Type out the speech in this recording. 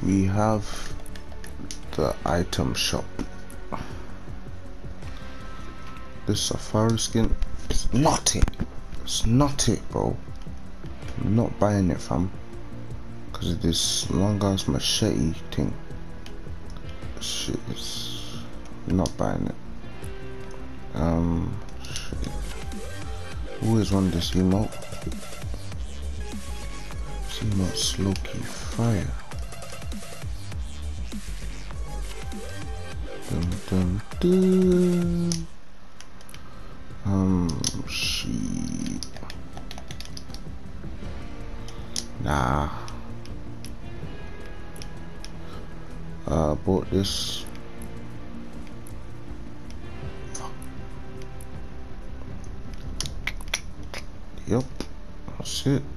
we have the item shop. This safari skin is not it. It's not it, bro. I'm not buying it, fam. Cause of this long ass machete thing. Shit, is not buying it. Shit. Always want this emote. This emote's low-key fire. Dun, dun, dun. Shit. Nah. Bought this. Yup, that's it.